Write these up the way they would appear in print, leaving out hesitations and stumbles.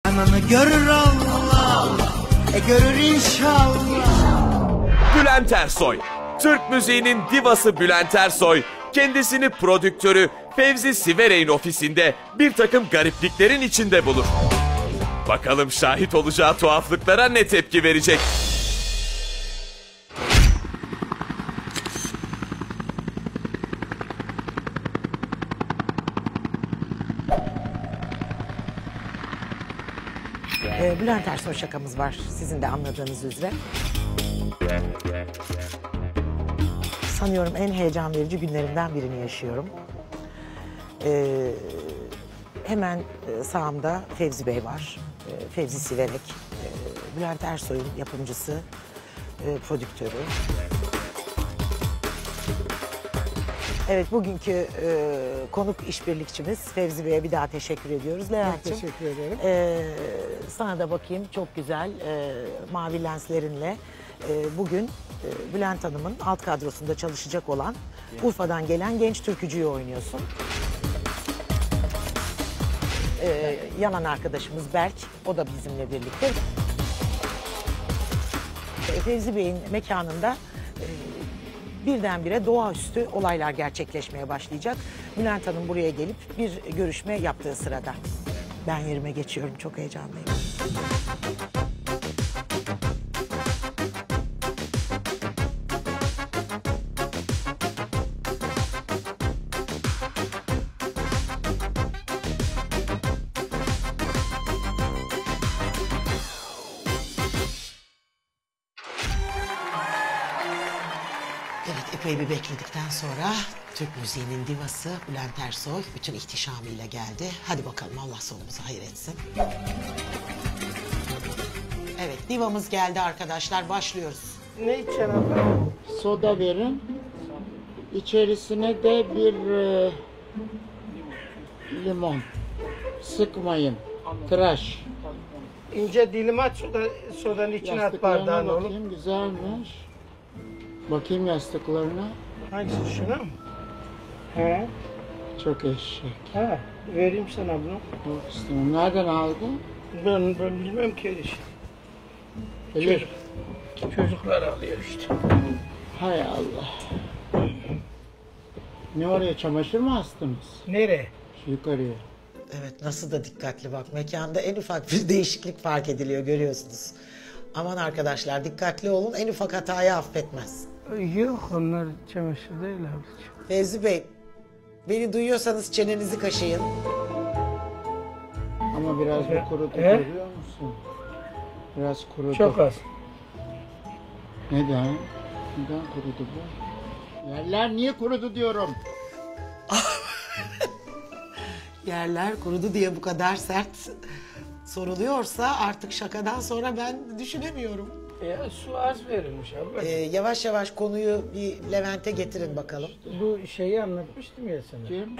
Ananı görür Allah, görür inşallah. Bülent Ersoy. Türk müziğinin divası Bülent Ersoy, kendisini prodüktörü Fevzi Siverey'in ofisinde bir takım garipliklerin içinde bulur. Bakalım şahit olacağı tuhaflıklara ne tepki verecek? Bülent Ersoy şakamız var sizin de anladığınız üzere. Sanıyorum en heyecan verici günlerimden birini yaşıyorum. Hemen sağımda Fevzi Bey var. Fevzi Siverek. Bülent Ersoy'un yapımcısı, prodüktörü. Evet, bugünkü konuk işbirlikçimiz Fevzi Bey'e bir daha teşekkür ediyoruz. Levent'ciğim, teşekkür ederim. Sana da bakayım, çok güzel mavi lenslerinle bugün Bülent Hanım'ın alt kadrosunda çalışacak olan Urfa'dan gelen genç türkücüyü oynuyorsun. Yanan arkadaşımız Berk, o da bizimle birlikte. Fevzi Bey'in mekanında birdenbire doğaüstü olaylar gerçekleşmeye başlayacak. Bülent Hanım buraya gelip bir görüşme yaptığı sırada. Ben yerime geçiyorum, çok heyecanlıyım. Evet, epey bir bekledikten sonra Türk müziğinin divası Bülent Ersoy bütün ihtişamıyla geldi. Hadi bakalım, Allah sonumuzu hayır etsin. Evet, divamız geldi arkadaşlar, başlıyoruz. Ne içeceksin abla? Soda verin. İçerisine de bir limon. Sıkmayın. Tıraş. İnce dilim at, sodanın içine at bardağını oğlum. Bakayım, güzelmiş. Bakayım yastıklarına. Hangisi, şuna mı? He. Çok eşek. He. Vereyim sana bunu. Yok istemem. Nereden aldın? Ben bilmem ki işte. Çocuklar alıyor işte. Hay Allah. Ne oraya, çamaşır mı astınız? Nereye? Şu yukarıya. Evet, nasıl da dikkatli bak. Mekanda en ufak bir değişiklik fark ediliyor, görüyorsunuz. Aman arkadaşlar, dikkatli olun, en ufak hatayı affetmez. Yok, onlar çamaşır değil ablacığım. Fevzi Bey, beni duyuyorsanız çenenizi kaşıyın. Ama biraz da kurudu, görüyor musun? Biraz kurudu. Çok az. Neden? Neden kurudu bu? Yerler niye kurudu diyorum. Yerler kurudu diye bu kadar sert soruluyorsa artık şakadan sonra ben düşünemiyorum. Su az verilmiş abla. Yavaş yavaş konuyu bir Levent'e getirin bakalım. Bu şeyi anlatmıştım ya sana. Kim?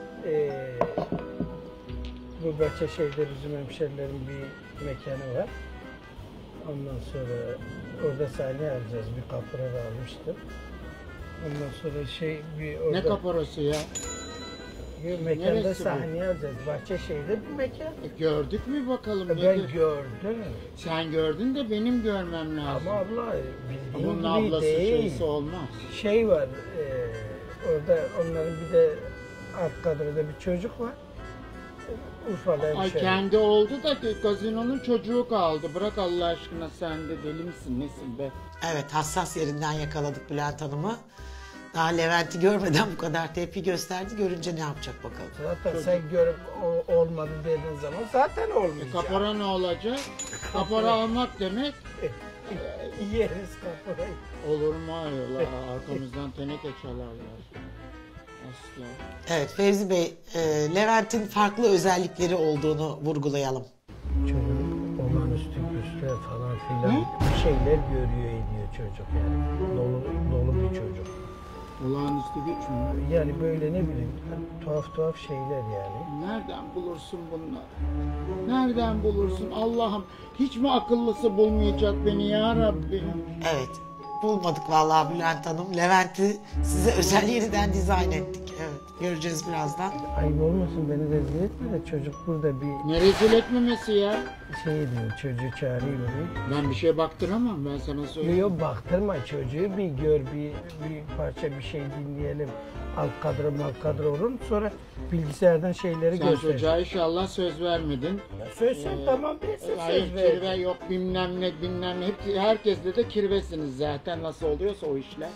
Bu Bahçeşehir'de bizim hemşerilerin bir mekanı var. Ondan sonra orada sahne alacağız. Bir kapora da almıştım. Ondan sonra bir orada... Ne kaporası ya? Bir mekanda neresi sahne alacağız. Bahçeşehir'de bir mekan. Gördük mü bakalım? Ben gördüm. Sen gördün de benim görmem lazım. Ama abla bildiğin bunun gibi ablası değil. şeysi olmaz. Şey var, orada onların bir de alt kadroda bir çocuk var. Urfa'da Ay kendi oldu da gazinonun çocuğu kaldı. Bırak Allah aşkına, sen de deli misin nesin be? Evet, hassas yerinden yakaladık Bülent Hanım'ı. Daha Levent'i görmeden bu kadar tepki gösterdi. Görünce ne yapacak bakalım. Zaten sen görüp olmadı dediğin zaman zaten olmayacak. Kapora ne olacak? Kapora almak demek. Yeriz kaporayı. Olur mu ayol? Arkamızdan teneke çalarlar. Asla. Evet Fevzi Bey, Levent'in farklı özellikleri olduğunu vurgulayalım. Çocuk olağanüstü güçler falan filan bir şeyler görüyor ediyor çocuk yani. Dolu bir çocuk. Olağanüstü güç mü? Yani böyle ne bileyim tuhaf şeyler yani. Nereden bulursun bunları? Nereden bulursun Allah'ım? Hiç mi akıllısı bulmayacak beni ya Rabbi? Evet. bulmadık vallahi Bülent Hanım. Levent'i size özel yeniden dizayn ettik. Evet, göreceğiz birazdan. Ayıp olmasın beni rezil etme de çocuk burada bir Ne rezil etmemesi ya? şey diyor, çocuğu çağırayım oraya. Ben bir şey baktıramam, ben sana söyleyeyim. Yok baktırma çocuğu, bir gör, bir parça bir şey dinleyelim. Alt kadro olur mu? Sonra bilgisayardan şeyleri Sen göster. çocuğa inşallah söz vermedin. Söylesen tamam ben Hayır, söz ver. kirve yok bilmem ne. Herkesle de kirvesiniz zaten, nasıl oluyorsa o işler.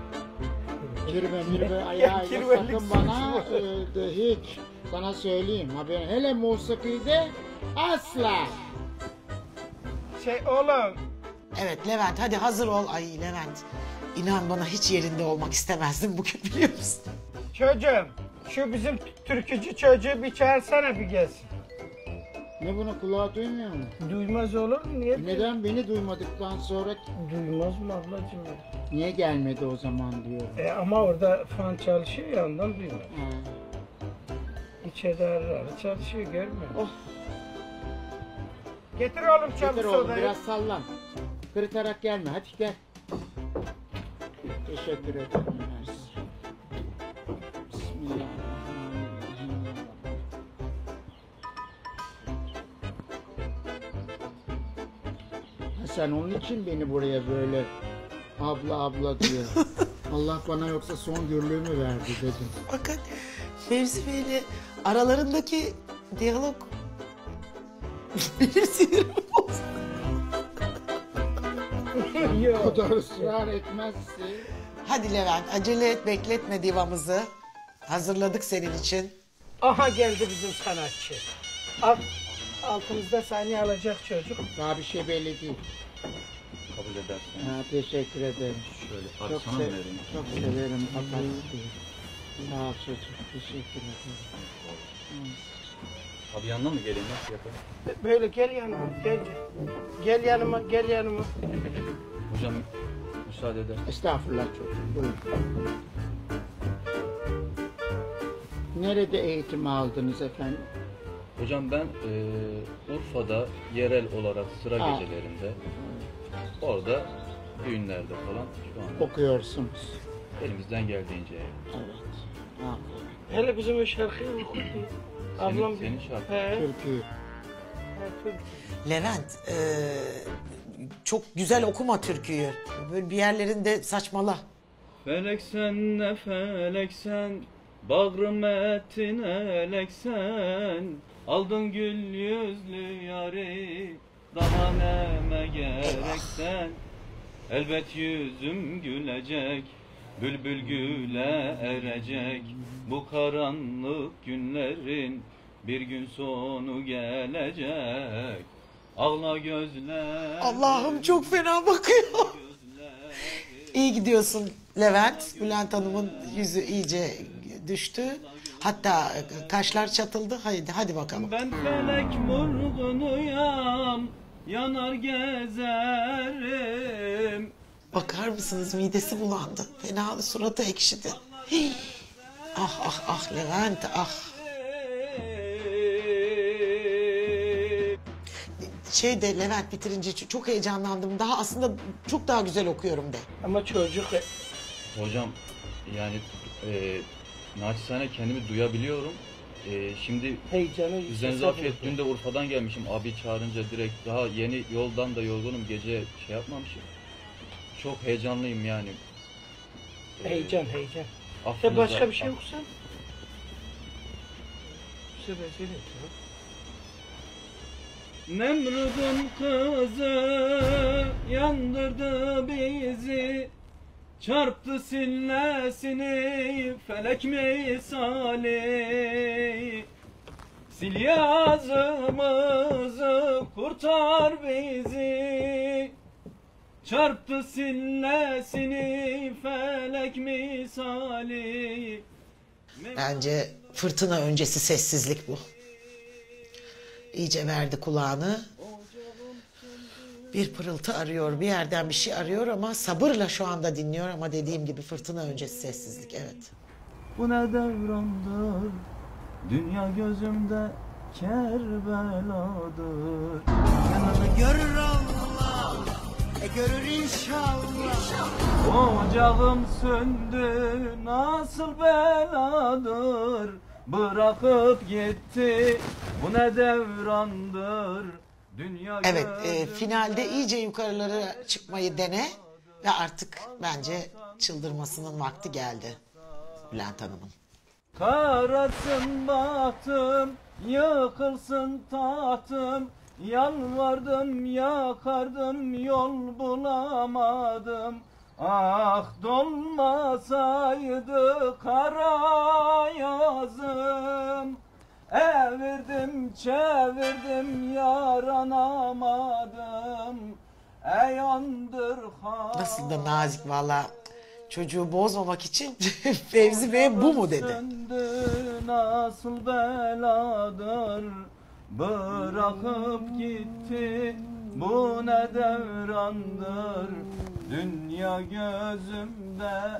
Kirve ayağıyla kirvelik sakın bana hiç. Sana söyleyeyim haberin. Hele musikide asla. Oğlum. Evet Levent hadi hazır ol. Ay Levent inan bana hiç yerinde olmak istemezdim bugün biliyor musun? Çocuğum şu bizim türkücü çocuğu bir çağırsana bir gelsin. Ne bunu kulağı duymuyor mu? Duymaz olur mu? Niye? Neden beni duymadıktan sonra Duymaz mı ablacığım? niye gelmedi o zaman diyor. Ama orada fan çalışıyor ya ondan duymaz. Ha. İçeride ara çalışıyor görmüyor musun? Oh. Getir oğlum Getir çabuk oğlum sodayı. biraz sallan. Kırıtarak gelme, hadi gel. Teşekkür ederim. Bismillahirrahmanirrahim. Ha, sen onun için beni buraya böyle abla diyor. Allah bana yoksa son gürlüğümü verdi dedim. Bakın Fevzi Bey'le aralarındaki diyalog benim sinirimi bozdu. O kadar ısrar etmezse. Hadi Levent acele et bekletme divamızı. Hazırladık senin için. Aha geldi bizim sanatçı. Altımızda saniye alacak çocuk. Daha bir şey belli değil. Kabul edersen. Ha, teşekkür ederim. Şöyle Çok, sana mı vereyim? çok severim Atatürk'ü. Sağ ol çocuğum, teşekkür ederim. Abi yanına mı geleyim? Nasıl yapalım? Böyle gel yanıma gel. Gel yanıma gel yanıma. Hocam müsaade eder. Estağfurullah çocuğum, buyurun. Nerede eğitim aldınız efendim? Hocam ben Urfa'da yerel olarak sıra Ha. gecelerinde orada düğünlerde falan şu anda Okuyorsunuz. elimizden geldiğince. Evet. Aferin. Hele bizim o şarkıyı oku. Ablam Senin şarkın. He. Türkü. Levent çok güzel okuma türküyü. Böyle bir yerlerinde saçmala. Felek sen ne felek sen, bağrım ettin elek sen, aldın gül yüzlü yari, daha neme gerek sen. Elbet yüzüm gülecek, bülbül güle erecek, bu karanlık günlerin bir gün sonu gelecek. Ağla gözler. Allah'ım çok fena bakıyor. İyi gidiyorsun Levent. Bülent Hanım'ın yüzü iyice düştü. Hatta kaşlar çatıldı. Hadi bakalım. Ben felek vurgunuyam, yanar gezerim. Bakar mısınız midesi bulandı. Fena suratı ekşidi. Hii. Ah Levent ah. Levent bitirince çok heyecanlandım. Daha aslında çok daha güzel okuyorum de. Ama çocuk Hocam yani naçizane kendimi duyabiliyorum. Şimdi heyecanı üzerinize afiyet, dün de Urfa'dan gelmişim. Abi çağırınca direkt daha yeni yoldan da yorgunum. Gece şey yapmamışım. Çok heyecanlıyım yani. Heyecan. Affınıza- Sen başka bir şey okusan? Söyle. Nemrud'un kızı yandırdı bizi, çarptı sillesini felek misali. Sil yazımızı kurtar bizi, çarptı sillesini felek misali. Bence fırtına öncesi sessizlik bu. İyice verdi kulağını. Bir pırıltı arıyor, bir yerden bir şey arıyor ama sabırla şu anda dinliyor ama dediğim gibi fırtına öncesi sessizlik, evet. Bu ne devrandır, dünya gözümde Kerbeladır. Yanını görür Allah, görür inşallah. Ocağım söndü nasıl beladır, bırakıp gitti bu ne devrandır. Dünya Evet, finalde iyice yukarılara çıkmayı dene ve artık bence çıldırmasının vakti geldi Bülent Hanım'ın. Karasın bahtım, yıkılsın tahtım, yalvardım yakardım yol bulamadım. Ah dolmasaydı kara yazım, evirdim çevirdim yaranamadım. Ey andır Nasıl da nazik valla. Çocuğu bozmamak için Fevzi Bey bu mu dedi. Nasıl beladır, bırakıp gitti bu ne devrandır. Dünya gözümde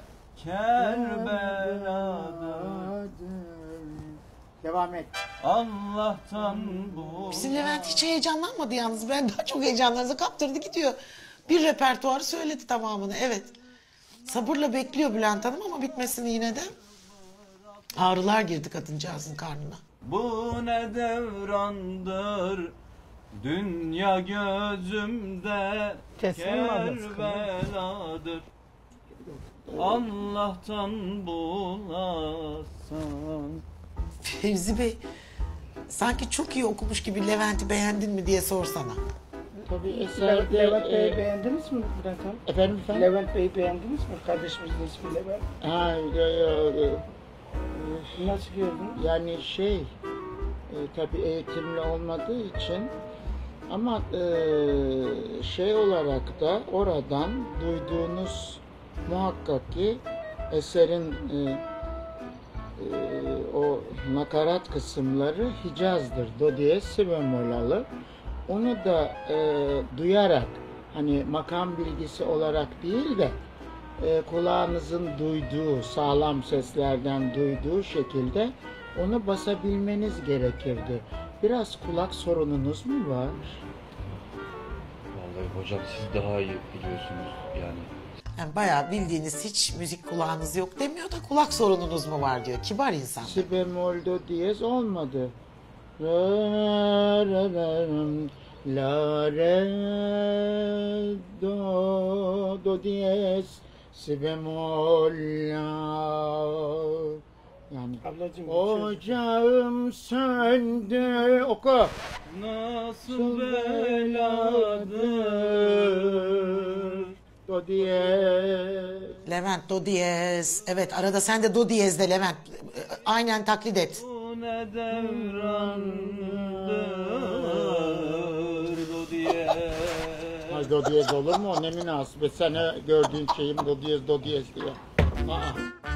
Kerbeladır. Devam et. Allah'tan bu. Bizim Levent hiç heyecanlanmadı yalnız. Ben daha çok heyecanlarınıza kaptırdı gidiyor. Bir repertuarı söyledi tamamını, evet. Sabırla bekliyor Bülent Hanım ama bitmesini yine de. Ağrılar girdi kadıncağızın karnına. Bu ne devrandır, dünya gözümde Kerbeladır. Allah'tan bulasın. Fevzi Bey, sanki çok iyi okumuş gibi Levent'i beğendin mi diye sorsana. Tabii eserde... Levent Bey'i beğendiniz mi Bülent Hanım? Efendim? Levent Bey'i beğendiniz mi? Kardeşimizin ismi Levent. Nasıl gördünüz? Yani tabii eğitimli olmadığı için ama şey olarak da oradan duyduğunuz muhakkak ki eserin o nakarat kısımları Hicaz'dır. Do diyez si bemol alır. Onu da duyarak, hani makam bilgisi olarak değil de kulağınızın duyduğu, sağlam seslerden duyduğu şekilde onu basabilmeniz gerekirdi. Biraz kulak sorununuz mu var? Vallahi hocam siz daha iyi biliyorsunuz yani. Yani bayağı bildiğiniz hiç müzik kulağınız yok demiyor da kulak sorununuz mu var diyor. Kibar insan. Si bemol do diyez olmadı. Re re re la re do diyez si bemol la. Yani Ablacığım, ocağım söndü. Oku. Nasıl beladır, Do diyez. Levent do diyez. Evet, arada sen de do diyez de Levent. Aynen taklit et. bu ne devrandır, do diye. Ay do diyez olur mu? O ne münasebet. Sana gördüğün şeyim do diyez diye. Aa.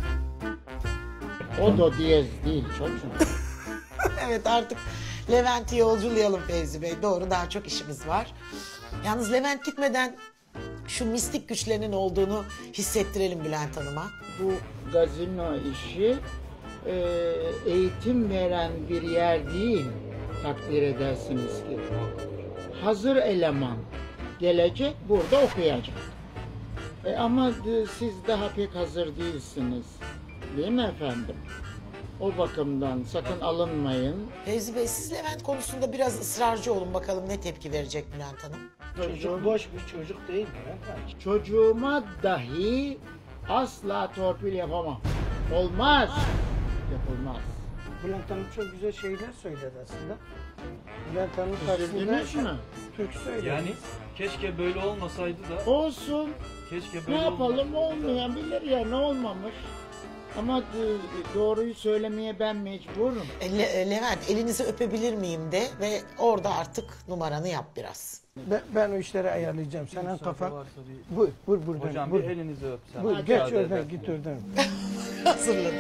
O do diyez değil çocuğum. Evet, artık Levent'i yolculayalım Fevzi Bey. Doğru, daha çok işimiz var. Yalnız Levent gitmeden şu mistik güçlerinin olduğunu hissettirelim Bülent Hanım'a. Bu gazino işi eğitim veren bir yer değil, takdir edersiniz ki. Hazır eleman gelecek, burada okuyacak. Ama siz daha pek hazır değilsiniz. Değil mi efendim? O bakımdan sakın alınmayın. Fevzi Bey, siz Levent konusunda biraz ısrarcı olun, bakalım ne tepki verecek Bülent Hanım. çocuk boş bir çocuk değil mi? Çocuğuma dahi asla torpil yapamam. Olmaz. Yapılmaz. Bülent Hanım çok güzel şeyler söyledi aslında. Bülent Hanım Üzüldünüz karşısında mü? Türk söyledi. Yani keşke böyle olmasaydı da. Olsun. Keşke Ne böyle yapalım, olmasaydı da. olmayabilir ya, ne olmamış. Ama doğruyu söylemeye ben mecburum. Levent, elinizi öpebilir miyim de ve orada artık numaranı yap biraz. Ben o işleri ayarlayacağım. Senin kafan. Buyur buradan. Hocam buyur. bir elinizi öpsem. Buyur, Hadi geç müsaade oradan, edersin. git oradan. Hazırladım.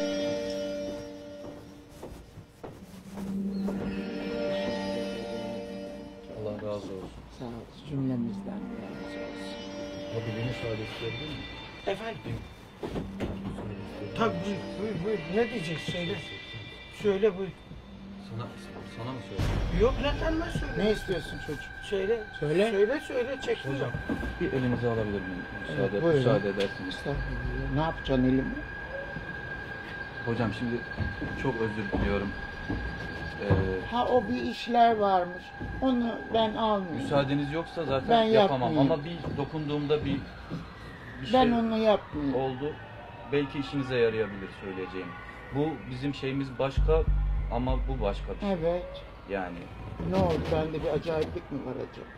Allah razı olsun. Sağ ol, cümlemizden razı olsun. Abi beni müsaade isteyebilir mi? Efendim? Tabii buyur. Ne diyeceksin? Söyle. Söyle buyur. Sana mı söyleyeyim? Yok lan sen ne söyle? Ne istiyorsun çocuk? Söyle. Söyle. Söyle çekme. Hocam bir elinizi alabilir miyim? Buyurun. Müsaade edersiniz. Estağfurullah. Ne yapacaksın elimi? Hocam şimdi çok özür diliyorum. Ha o bir işler varmış. Onu ben almayayım. Müsaadeniz yoksa zaten Ben yapamam yapmayayım. ama bir dokunduğumda bir Ben şey onu yapmayayım. oldu. Belki işinize yarayabilir söyleyeceğim. Bu bizim şeyimiz başka ama bu başka bir şey. Evet. Yani Ne oldu? Bende bir acayiplik mi var acaba?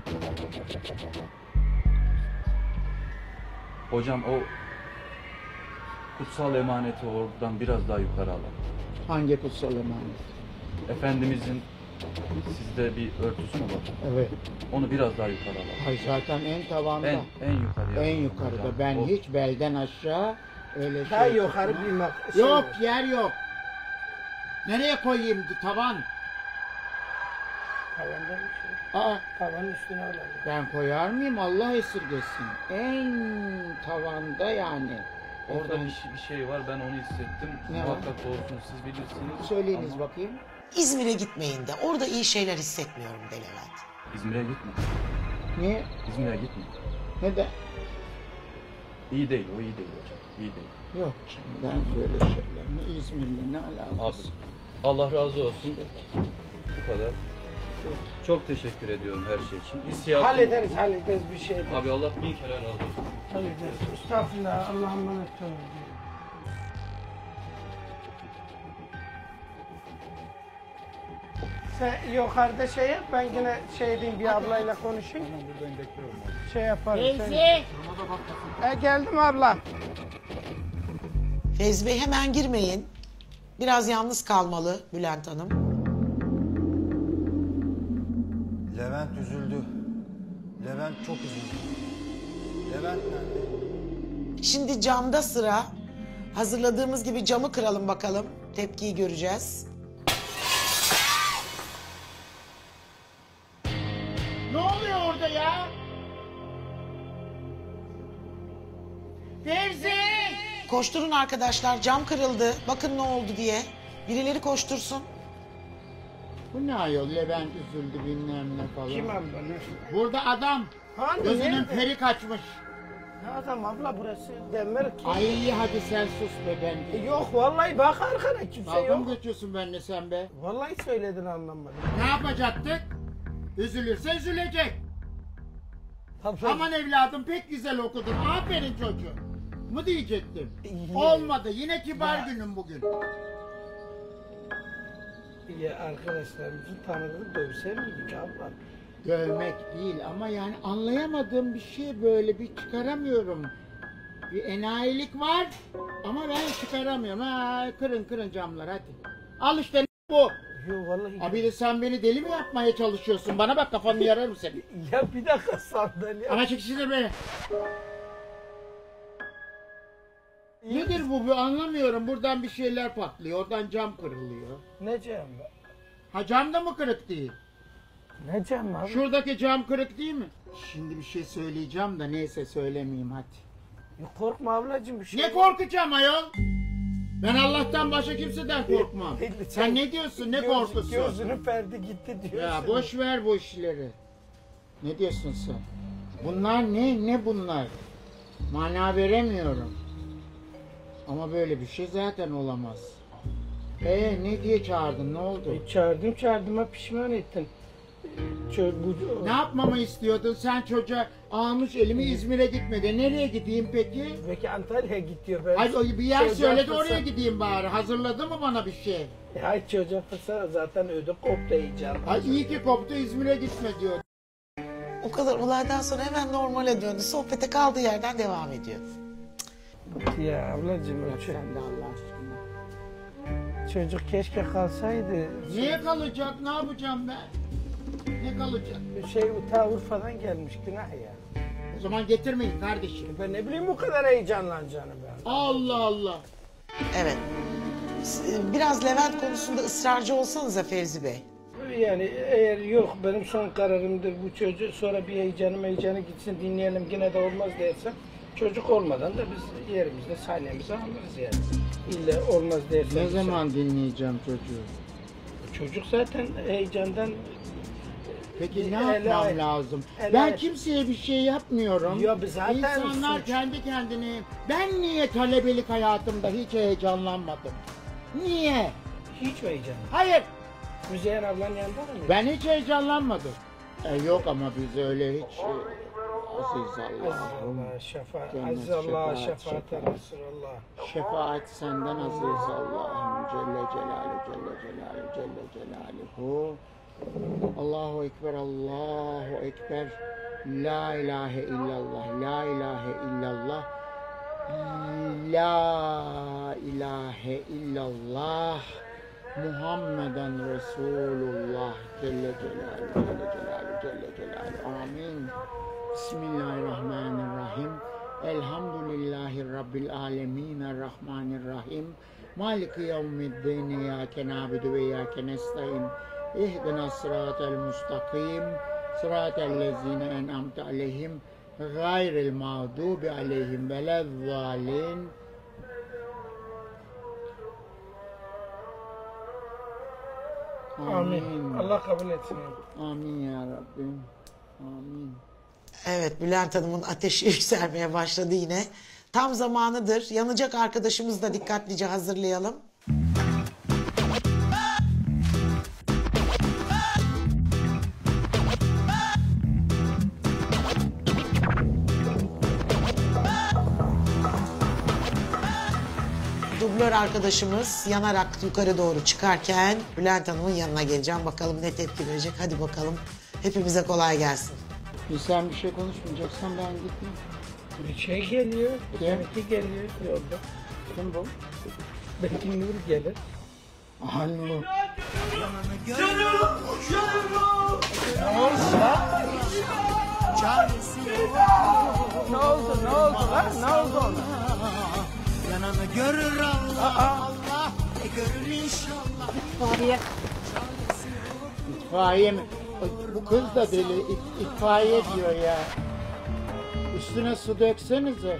hocam o kutsal emaneti oradan biraz daha yukarı alalım. Hangi kutsal emanet? Efendimizin sizde bir örtüsü mü var? Evet. Onu biraz daha yukarı alalım. Ay zaten en tavanda. En yukarıya. En yukarıda. Hocam, Ben o- hiç belden aşağı öyle Daha şey yukarı tutmam. bir Yok, yer yok. Nereye koyayım tavan? Tavanda bir şey. Aa, Tavanın üstüne alalım. ben koyar mıyım? Allah esirgesin. En tavanda yani. Orada Oradan bir şey var, ben onu hissettim. Ne var? Muhakkak doğrusunu siz bilirsiniz. söyleyiniz Ama bakayım. İzmir'e gitmeyin de orada iyi şeyler hissetmiyorum de Levent. İzmir'e gitme. Niye? İzmir'e gitme. Neden? İyi değil, o iyi değil hocam. İyi değil. Yok canım, ben böyle şeyler. Ne İzmir'le ne Abi, alakası? Allah razı olsun. Bu kadar. Çok teşekkür ediyorum her şey için. İstiyatım. Hallederiz bir şey. Abi Allah bin kere razı olsun. Hallederiz. Estağfurullah. Allah'a emanet olun. Sen yukarıda şey yap, ben yine şey diyeyim, bir ablayla konuşayım. Ben buradayım, bekliyorum. Şey yaparım. Teyze! Geldim abla. Fevzi Bey hemen girmeyin. Biraz yalnız kalmalı Bülent Hanım. Levent üzüldü. Levent çok üzüldü. Levent nerede? Şimdi camda sıra. Hazırladığımız gibi camı kıralım bakalım. Tepkiyi göreceğiz. Ne oluyor orada ya? Fevzi! Koşturun arkadaşlar, cam kırıldı. Bakın ne oldu diye. Birileri koştursun. Bu ne ayol? Levent üzüldü bilmem ne falan. Kim abla? Burada adam. Hani Gözünün nerede? peri kaçmış. Ne adam abla burası Demir ki. Ay hadi sen sus be ben. Yok vallahi bak arkana kimse Dalga mı yok. geçiyorsun benimle sen be? Vallahi söyledin anlamadım. Ne yapacaktık? Üzülürse üzülecek. Abla, Aman evladım pek güzel okudun. Aferin çocuğum. Mu diyecektim. Yine- Olmadı. Yine kibar Ya. günüm bugün. ya arkadaşlarımızı tanıdık dövse miydik abla? Dövmek değil ama yani anlayamadığım bir şey böyle bir çıkaramıyorum. Bir enayilik var ama ben çıkaramıyorum. Ha, kırın camlar hadi. Al işte bu. Yok vallahi. Abi de sen beni deli mi yapmaya çalışıyorsun? Bana bak kafanı yararım seni. Ya bir dakika sandalye. Ama çekiştir beni. Nedir bu? Anlamıyorum. Buradan bir şeyler patlıyor. Oradan cam kırılıyor. Ne cam be? Ha cam da mı kırık değil? Ne cam abi? Şuradaki cam kırık değil mi? Şimdi bir şey söyleyeceğim de neyse söylemeyeyim hadi. Ya korkma ablacığım bir şey. Ne korkacağım ayol? Ben Allah'tan başka kimseden korkmam. Sen ne diyorsun? Ne korkusu? Gözünün ferdi gitti diyorsun. Ya boş ver bu işleri. Ne diyorsun sen? Bunlar ne? Ne bunlar? Mana veremiyorum. Ama böyle bir şey zaten olamaz. Ne diye çağırdın? Ne oldu? Çağırdığıma pişman ettin. Ne yapmamı istiyordun? Sen çocuğa almış elimi İzmir'e gitmedi. Nereye gideyim peki? Peki Antalya'ya git diyor. Ben Ay bir yer çocuğa söyledi fırsat- oraya gideyim bari. Hazırladı mı bana bir şey? Ay çocuğa fırsat zaten ödü koptu iyice. Ay iyi ki koptu İzmir'e gitme diyor. O kadar olaydan sonra hemen normale döndü. Sohbete kaldığı yerden devam ediyor. Ya ablacığım Sen de Allah aşkına. çocuk keşke kalsaydı. Niye kalacak? Ne yapacağım ben? Ne kalacak? Ta Urfa'dan gelmiş günah ya. O zaman getirmeyin kardeşim. Ben ne bileyim bu kadar heyecanlanacağını ben. Allah Allah. Evet. Biraz Levent konusunda ısrarcı olsanıza Fevzi Bey. Yani eğer yok benim son kararımdır bu çocuk sonra bir heyecanı gitsin dinleyelim yine de olmaz dersen çocuk olmadan da biz yerimizde sahnemizi alırız yani. İlla olmaz dersen. Ne zaman dinleyeceğim çocuğu? Çocuk zaten heyecandan Peki ne El yapmam ay- lazım? el Ben ay- kimseye bir şey yapmıyorum. Ya biz zaten İnsanlar suç. kendi kendine... Ben niye talebelik hayatımda hiç heyecanlanmadım? Niye? hiç mi heyecan? Hayır, Müzeyyen ablanın yanında mı? ben hiç heyecanlanmadım. Yok ama biz öyle hiç... Aziz Allah'ım. Allah şefaat. Cennet Aziz Allah şefaat, şefaat şefaat. Resulallah. Şefaat senden aziz Allah'ım. Celle Celaluhu, Celle Celaluhu, Celle Celaluhu. Allahu Ekber, Allahu Ekber. La ilahe illallah, la ilahe illallah. La ilahe illallah. Muhammeden Resulullah. Celle Celaluhu, Celle Celaluhu, Celle Celaluhu. Amin. Bismillahirrahmanirrahim. Elhamdülillahi Rabbil alemin. Errahmanirrahim. Maliki yevmiddin. İyyâke nâbidu ve iyyâke nestaîn. İhdina sıratel mustakim. Sıratel lezîne en'amte aleyhim. Gayril mağdubi aleyhim velezzalin. Amin. Allah kabul etsin. Amin ya Rabbim. Amin. Evet, Bülent Hanım'ın ateşi yükselmeye başladı yine. Tam zamanıdır. Yanacak arkadaşımızı da dikkatlice hazırlayalım. Dublör arkadaşımız yanarak yukarı doğru çıkarken Bülent Hanım'ın yanına geleceğim. Bakalım ne tepki verecek. Hadi bakalım. Hepimize kolay gelsin. Sen bir şey konuşmayacaksan ben gitmeyeyim. Bir şey geliyor. Kim? Belki geliyor yolda. Kim bu? Belki Nur gelir. Anne. Ne oldu? Ne oldu lan? Ne oldu ona? Yananı görür Allah. Allah. Görür inşallah. İtfaiye mi? Bu kız da deli. İtfaiye diyor ya. Üstüne su döksenize.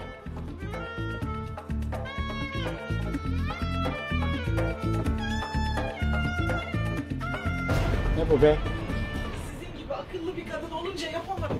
Ne bu be? Sizin gibi akıllı bir kadın olunca yapamadım.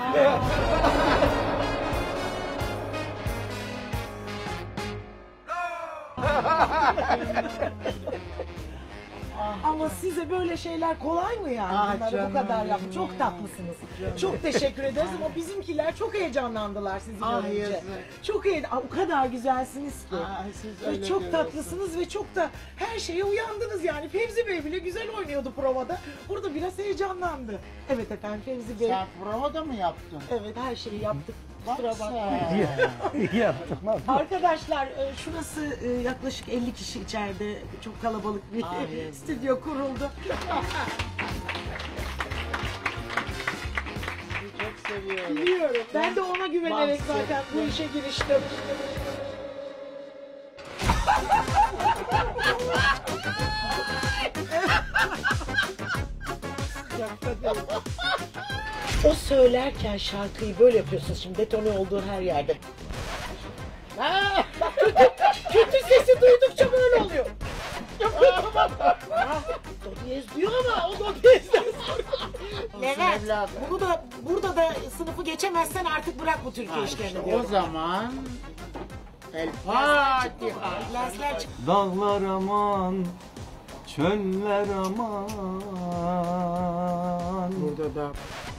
Ama size böyle şeyler kolay mı yani? Ah Bunları canım bu kadar benim. yaptı. Çok tatlısınız. Canım. Çok teşekkür ederiz ama bizimkiler çok heyecanlandılar sizi Ah, görünce. yazık. Çok o kadar güzelsiniz ki. Siz Ve öyle çok diyorsunuz. tatlısınız ve çok da her şeye uyandınız yani. Fevzi Bey bile güzel oynuyordu provada. Burada biraz heyecanlandı. Evet efendim Fevzi Bey. Sen provada mı yaptın? Evet her şeyi yaptık. Kusura Bak bakmayın. sen. İyi yaptım. Arkadaşlar şurası yaklaşık 50 kişi içeride. Çok kalabalık bir Ay. stüdyo kuruldu. Çok seviyorum. Biliyorum. Ben de ona güvenerek Bahsettim. zaten bu işe giriştim. O söylerken şarkıyı böyle yapıyorsunuz şimdi detone olduğu her yerde. Bak, kötü sesi duydukça böyle oluyor. Do diyez diyor ama o do diyezden Levent, evladım. bunu da burada da sınıfı geçemezsen artık bırak bu Türkiye işlerini İşte diyorum. o zaman El Fatiha. Lensler çık. Dağlar aman, çöller aman. Burada da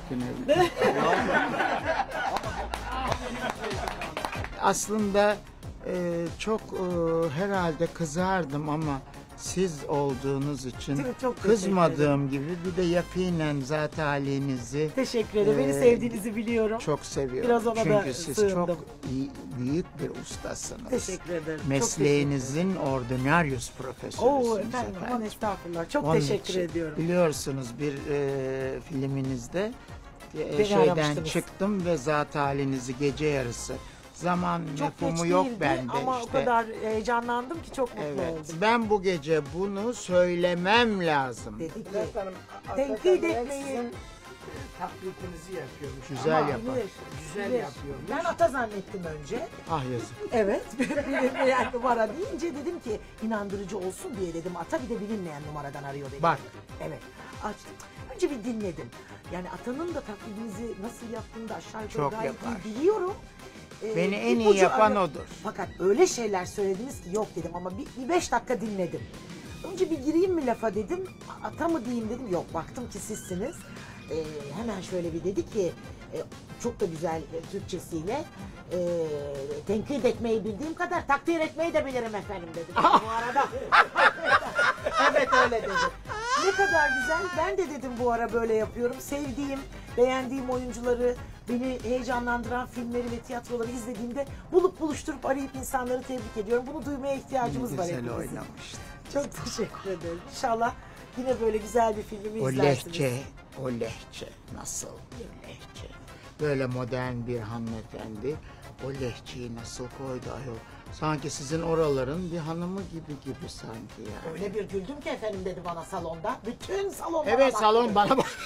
aslında çok herhalde kızardım ama siz olduğunuz için Çok teşekkür kızmadığım gibi bir de yakinen zat halinizi Teşekkür ederim. Beni sevdiğinizi biliyorum. çok seviyorum. Biraz ona da Çünkü siz sığındım. çok büyük bir ustasınız. Teşekkür ederim. Çok Mesleğinizin ordinaryus profesörüsünüz Oo efendim aman estağfurullah. Çok Onun teşekkür için ediyorum. Biliyorsunuz bir filminizde Beni şeyden aramıştınız. çıktım ve zat halinizi gece yarısı. Zaman Çok mefhumu geç yok değildi bende ama işte. o kadar heyecanlandım ki çok mutlu Evet. oldum. Ben bu gece bunu söylemem lazım. Dedi ki Bülent Hanım, tenkit hakikaten ben etmeyin. sizin taklitinizi yapıyormuş. Güzel Ama yapar. Güzel Bilir. yapıyormuş. Ben ata zannettim önce. Ah yazık. Evet. Bilinmeyen numara deyince dedim ki inandırıcı olsun diye dedim. Ata bir de bilinmeyen numaradan arıyor dedim. Bak. Evet. Açtım. Önce bir dinledim. Yani atanın da taklidinizi nasıl yaptığını da aşağı yukarı Çok gayet yapar. iyi biliyorum. Beni en iyi ipucu yapan odur. Fakat öyle şeyler söylediniz ki yok dedim ama bir 5 dakika dinledim. Önce bir gireyim mi lafa dedim. Ata mı diyeyim dedim. Yok baktım ki sizsiniz. Hemen şöyle bir dedi ki çok da güzel Türkçesiyle tenkit etmeyi bildiğim kadar takdir etmeyi de bilirim efendim dedim. Bu arada. Evet öyle dedi. Ne kadar güzel. Ben de dedim bu ara böyle yapıyorum. Sevdiğim, beğendiğim oyuncuları, beni heyecanlandıran filmleri ve tiyatroları izlediğimde bulup buluşturup arayıp insanları tebrik ediyorum. Bunu duymaya ihtiyacımız var Güzel hepimizin. oynamıştı. Çok teşekkür ederim. İnşallah yine böyle güzel bir filmimi O izlersiniz. lehçe, o lehçe nasıl bir lehçe? Böyle modern bir hanımefendi o lehçeyi nasıl koydu ayol? Sanki sizin oraların bir hanımı gibi sanki yani. Öyle bir güldüm ki efendim dedi bana salonda. Bütün salon bana Evet baktı. salon bana bak.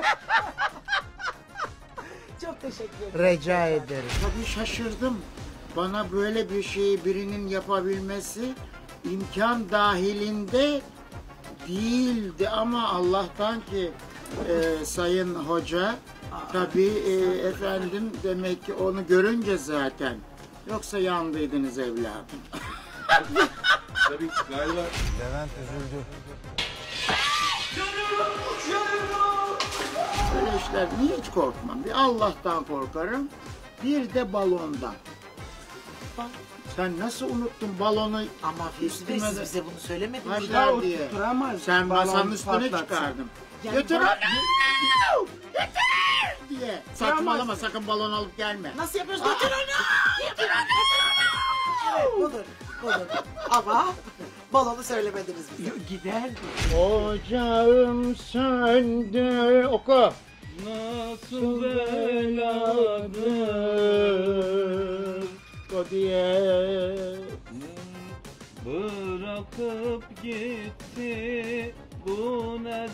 Çok teşekkür ederim. Rica ederim. Tabii şaşırdım. Bana böyle bir şeyi birinin yapabilmesi imkan dahilinde değildi ama Allah'tan ki sayın hoca tabii efendim demek ki onu görünce zaten yoksa yandıydınız evladım. Tabii galiba Levent üzüldü. Böyle işlerden hiç korkmam. Bir Allah'tan korkarım. Bir de balondan. Sen nasıl unuttun balonu? Ama Füsun Bey üstüme siz de- bize bunu söylemediniz. Haşlar diye. Tutturamaz. Sen Balon masanın üstüne patlatsın. çıkardım. Yani Götür bak- onu! Götür! diye. Saçmalama sakın balon alıp gelme. Nasıl yapıyoruz? Götür onu! Götür onu! Evet budur. Budur. Ama balonu söylemediniz bize. Giderdi. Ocağım söndü. Oku. nasıl beladır O diye. bırakıp gitti bu ne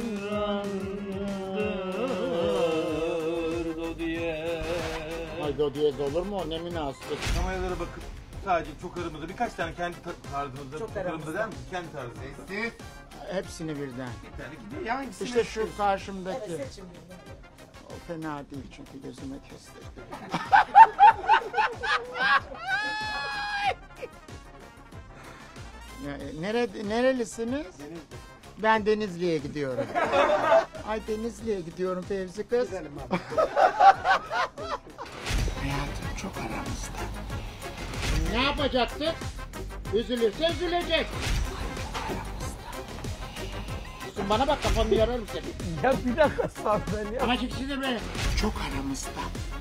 devrandır do diye. Ay do diyez olur mu? O ne münasebet. Kameralara bakıp sadece çok aramızda birkaç tane kendi tarzımızda, Çok çok aramızda der misin? Kendi tarzımızda. Hepsini birden. Bir tane gidiyor. Hangisini İşte şu karşımdaki. Evet seçin birini. O fena değil çünkü gözüme kestirdi. Nerelisiniz? Ben Denizli'ye gidiyorum. Ay Denizli'ye gidiyorum Fevzi kız. Hayatım çok aramızda. Ne yapacaktık? Üzülürse üzülecek. Bana bak kafamı yararım seni. Ya bir dakika sağ ben ya. Ama ikisi de benim. Çok aramızda.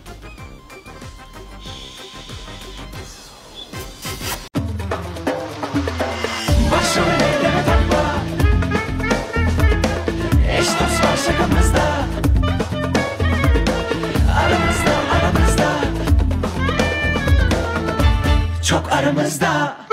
Başrol eyleme takma. Eş dost var şakamızda. Aramızda aramızda. Çok aramızda.